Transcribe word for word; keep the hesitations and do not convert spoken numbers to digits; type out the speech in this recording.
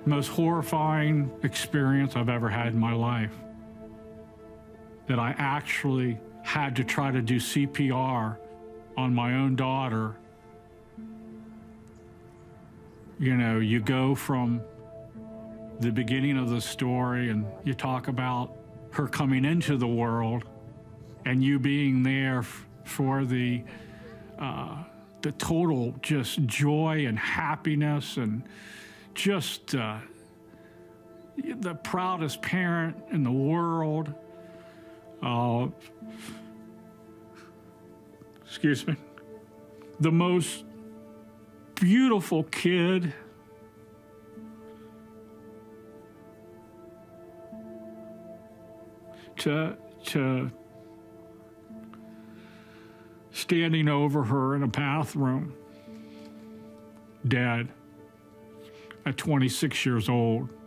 most horrifying experience I've ever had in my life. That I actually had to try to do C P R on my own daughter. You know, you go from the beginning of the story and you talk about her coming into the world and you being there for the, uh, the total just joy and happiness and just uh, the proudest parent in the world. Uh, excuse me. The most beautiful kid. To, to standing over her in a bathroom, dead, at twenty-six years old.